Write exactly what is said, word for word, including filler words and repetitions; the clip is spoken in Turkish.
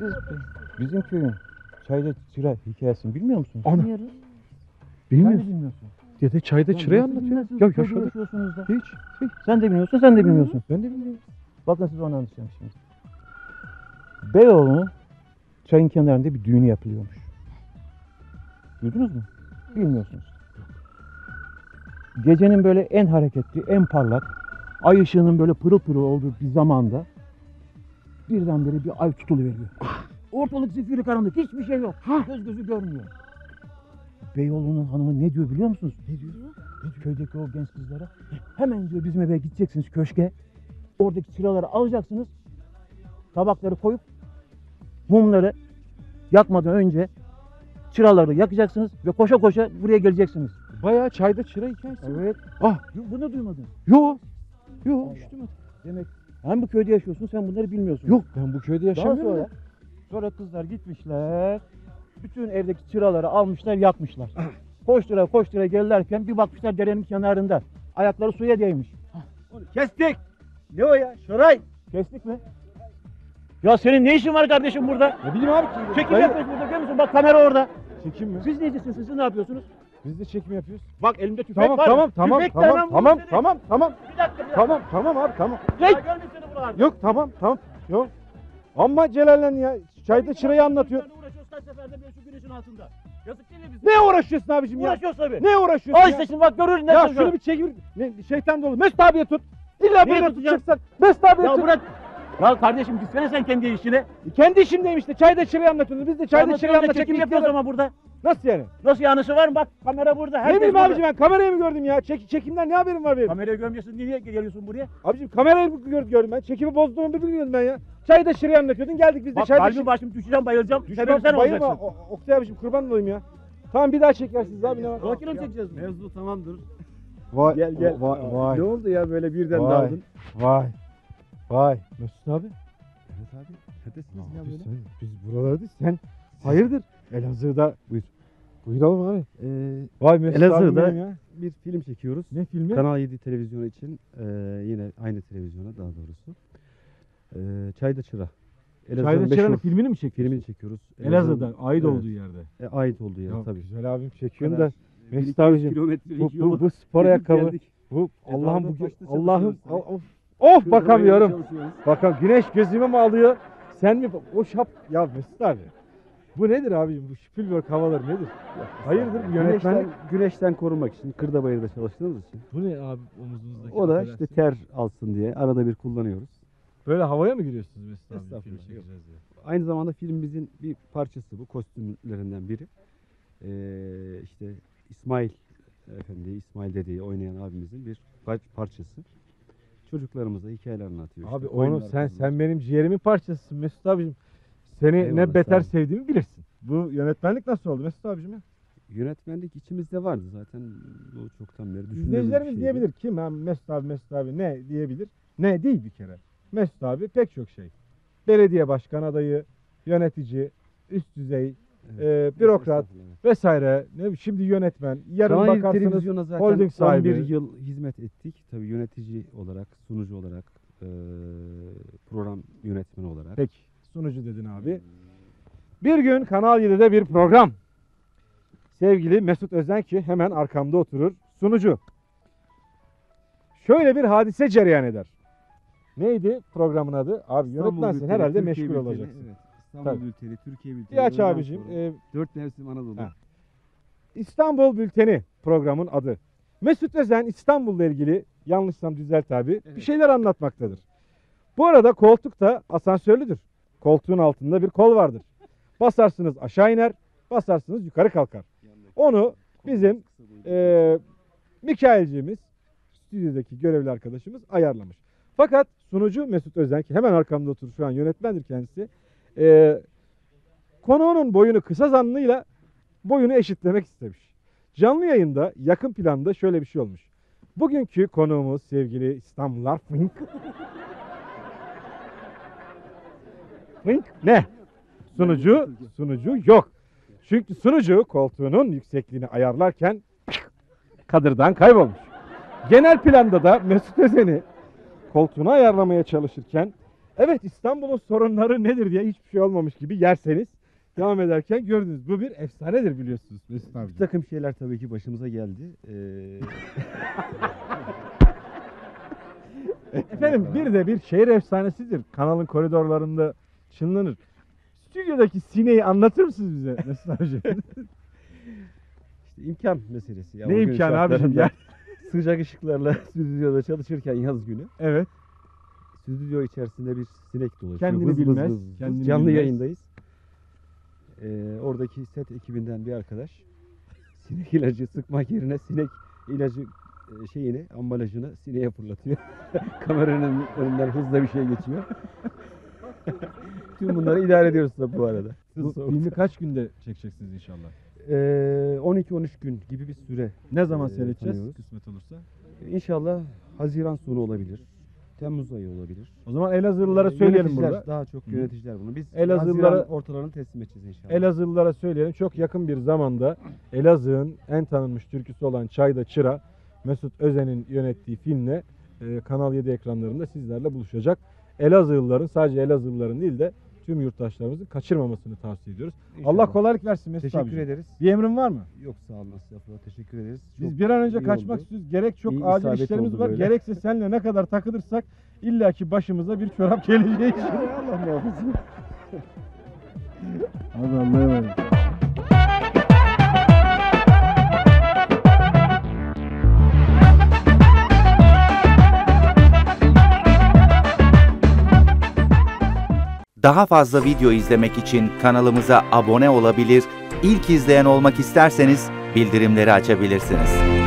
Siz bizim köyün çayda çıra hikayesini bilmiyor musunuz? Ana. Bilmiyoruz. Bilmiyorsun. Sen de bilmiyorsun. Dede çayda Ya çırayı nasıl anlatıyor. bilmezsiniz? Ya Bu köyde yaşadık. yaşıyorsunuz da. Hiç. Hiç. Sen de bilmiyorsun, sen de bilmiyorsun. Ben de bilmiyorum. Bakın size onu anlatacağım şimdi. Beyoğlu'nun çayın kenarında bir düğünü yapılıyormuş. Duydunuz mu? Bilmiyorsunuz. Gecenin böyle en hareketli, en parlak, ay ışığının böyle pırıl pırıl olduğu bir zamanda birdenbire bir ay tutuluveriyor. Ortalık zifiri karanlık, hiçbir şey yok. Göz gözü görmüyor. Beyoğlu'nun hanımı ne diyor biliyor musunuz? Ne diyor? Köydeki o genç kızlara hemen diyor bizim eve gideceksiniz köşke. Oradaki çıraları alacaksınız. Tabakları koyup mumları yakmadan önce çıraları yakacaksınız ve koşa koşa buraya geleceksiniz. Bayağı çayda çıra hikayesi. Evet. Ah. Bunu duymadın. Yok. Yok. Allah. Hiç duymadım. Demek hem bu köyde yaşıyorsun sen bunları bilmiyorsun. Yok ben bu köyde Daha yaşamıyorum. sonra, sonra kızlar gitmişler. Bütün evdeki çıraları almışlar yakmışlar. koştura koştura gelirlerken bir bakmışlar derenin kenarında. Ayakları suya değmiş. Onu kestik. Ne o ya? Şoray. Kestik mi? Ya senin ne işin var kardeşim burada? Ne bileyim abi. Çekim Ben- yapıyoruz burada görüyor musun? Bak kamera orada. Çekim mi? Siz necisiniz? Siz ne yapıyorsunuz? Biz de çekim yapıyoruz. Bak elimde tüfek Tamam var. tamam tamam Tüfekle tamam hemen tamam vurun tamam tamam seni. Bir dakika bir dakika. tamam tamam abi tamam. Ya görmüş seni buralarda. Yok tamam tamam. Yok. Amma celallen ya. Çayda çırayı anlatıyor. Uğraşıyoruz kaç seferde bir şu güneşin altında. Yazık değil mi bize? Ne uğraşıyorsun abicim ya? Uğraşıyoruz tabii. Ne uğraşıyorsun Al ya? işte şimdi bak görürüz ne Ya yapacağız. şunu bir çekip ne, şeytan dolu. Mesut abiye tut. İlla Niye böyle tutacağım? tutacaksan. Mesut abiye Ya tut. bırak. Ya kardeşim gitsene sen kendi işine. Kendi işimdeyim işte. Çayda çırayı anlatıyorsunuz. Biz de çayda çırayı Anlatıyoruz da anlatacak. çekim bir yapıyoruz ihtiyar- ama burada. Nasıl yani? Nasıl yanlışı var mı? Bak kamera burada. Ne Herkes bileyim burada. abicim ben kamerayı mı gördüm ya? Çek, çekimden ne haberim var benim? Kamerayı görmüyorsun niye geliyorsun buraya? Abicim kamerayı mı gör- gördüm ben? Çekimi bozduğumu bilmiyordum ben ya. Çayda çırayı anlatıyordun. Geldik biz de Bak çayda kalbim başım düşeceğim bayılacağım. Düşman Sebep sen bayılma. olacaksın. O- Oktay abicim kurban olayım ya. Tamam bir daha çekersiniz abi ne var? Makine mi çekeceğiz? Mevzu tamamdır. Vay, Gel gel. Vay vay. Ne oldu ya böyle birden Vay. daldın? Vay. Vay. Mesut abi. Evet abi. Neredesiniz Ya ya biz, böyle? sen- biz buralardayız. Sen hayırdır? Elazığ'da buyur. Buyuralım abi. Ee, Vay Mesut Elazığ'da abim ya. bir film çekiyoruz. Ne filmi? Kanal yedi televizyonu için ee, yine aynı televizyona daha doğrusu. Ee, Çayda Çıra. Elazığ'ın Çayda meşhur Çıra'nın filmini mi çekiyorsun? filmini çekiyoruz. Elazığ'da ait Evet. olduğu yerde. E, ait olduğu yer Ya, tabii. Güzel abim çekiyorsun kadar da Mesut abicim bu, bu, bu spor ayakkabı bu Allah'ım bu başta Allah'ım çalışıyoruz of of bakamıyorum. Bakın güneş gözüme mi alıyor? Sen mi o şap ya Mesut abi. Bu nedir abicim bu Spielberg havaları nedir? Hayırdır bu yönetmen? Güneşten, güneşten korunmak için Kırdabayır'da çalıştığımız için. Bu ne abi omuzunuzdaki? O da affedersin. işte ter alsın diye arada bir kullanıyoruz. Böyle havaya mı giriyorsunuz Mesut abi? Estağfurullah, Film yok. çekeceğiz diye. Aynı zamanda filmimizin bir parçası bu. Kostümlerinden biri. Ee, işte İsmail Efendi, İsmail Dede'yi oynayan abimizin bir par- parçası. Çocuklarımıza hikayeler anlatıyor. Abi işte, onu oyunlar sen falan. sen benim ciğerimin parçasısın Mesut abicim. Seni Eyvallah, ne sağ beter ol. sevdiğimi bilirsin. Bu yönetmenlik nasıl oldu Mesut abicim ya? Yönetmenlik içimizde vardı zaten. Bu çoktan beri düşündüğümüz bir İzleyicilerimiz şeydi. diyebilir kim ha Mesut abi Mesut abi ne diyebilir? Ne değil bir kere. Mesut abi pek çok şey. Belediye başkan adayı, yönetici, üst düzey, Evet. e, bürokrat Estağfurullah. vesaire. Ne şimdi yönetmen. Yarın Kanal yedi bakarsınız televizyona zaten holding sahibi. on bir yıl hizmet ettik. Tabii yönetici olarak, sunucu olarak, eee, program yönetmeni olarak. Peki sunucu dedin abi. Bir gün Kanal yedide bir program. Sevgili Mesut Özen ki hemen arkamda oturur. Sunucu. Şöyle bir hadise cereyan eder. Neydi programın adı? Abi İstanbul yönetmensin Bülteni, herhalde Türkiye meşgul Bülteni, olacaksın. Evet. İstanbul Tabii. Bülteni, Türkiye Bülteni. Bir aç öğleden abicim. sonra Ee, Dört mevsim Anadolu. Ha. İstanbul Bülteni programın adı. Mesut Özen İstanbul'la ilgili yanlışsam düzelt abi bir Evet. şeyler anlatmaktadır. Bu arada koltuk da asansörlüdür. Koltuğun altında bir kol vardır. Basarsınız aşağı iner, basarsınız yukarı kalkar. Onu bizim e, Mikail'cimiz, stüdyodaki görevli arkadaşımız ayarlamış. Fakat sunucu Mesut Özen ki hemen arkamda oturur şu an yönetmendir kendisi. E, konuğunun boyunu kısa zannıyla boyunu eşitlemek istemiş. Canlı yayında yakın planda şöyle bir şey olmuş. Bugünkü konuğumuz sevgili İstanbullular Fink. Fink ne? Sunucu, sunucu yok. Çünkü sunucu koltuğunun yüksekliğini ayarlarken kadırdan kaybolmuş. Genel planda da Mesut Özen'i koltuğunu ayarlamaya çalışırken Evet, İstanbul'un sorunları nedir diye hiçbir şey olmamış gibi yerseniz devam ederken gördünüz. Bu bir efsanedir biliyorsunuz Mesut abi. Bir takım şeyler tabii ki başımıza geldi. Ee, Efendim bir de bir şehir efsanesidir. Kanalın koridorlarında çınlanır. Stüdyodaki sineği anlatır mısınız bize Mesut abicim? işte imkan meselesi. Ya. Ne O gün imkanı abicim şartlarında ya? Sıcak ışıklarla stüdyoda çalışırken yaz günü Evet. stüdyo içerisinde bir sinek dolaşıyor. Kendini Vız vız bilmez, vız vız. kendini Canlı bilmez. yayındayız. Ee, oradaki set ekibinden bir arkadaş sinek ilacı sıkmak yerine sinek ilacı e, şeyini, ambalajını sineğe fırlatıyor. Kameranın önünden hızla bir şey geçiyor. Tüm bunları idare ediyoruz tabii bu arada. Bu filmi kaç günde çekeceksiniz inşallah? Ee, on iki on üç gün gibi bir süre. Ne zaman Ee, seyredeceğiz tanıyoruz. kısmet olursa? İnşallah Haziran sonu olabilir. Temmuz ayı olabilir. O zaman Elazığlılara Ee, söyleyelim yöneticiler, burada. Daha çok Hı. yöneticiler bunu. Biz Elazığlılara- Haziran ortalarını teslim edeceğiz inşallah. Elazığlılara söyleyelim. Çok yakın bir zamanda Elazığ'ın en tanınmış türküsü olan Çayda Çıra, Mesut Özen'in yönettiği filmle e, Kanal yedi ekranlarında sizlerle buluşacak. Elazığlıların, sadece Elazığlıların değil de tüm yurttaşlarımızın kaçırmamasını tavsiye ediyoruz. İnşallah. Allah kolaylık versin Mesut Teşekkür abiciğim. ederiz. Bir emrin var mı? Yok sağ olun estağfurullah. Teşekkür ederiz. Biz Çok bir an önce iyi kaçmak oldu. istiyoruz. Gerek çok İyi acil isabet işlerimiz oldu var. böyle. Gerekse seninle ne kadar takılırsak illaki başımıza bir çorap geleceği için. Allah muhafaza. Hadi Allah'a emanet. Daha fazla video izlemek için kanalımıza abone olabilir, ilk izleyen olmak isterseniz bildirimleri açabilirsiniz.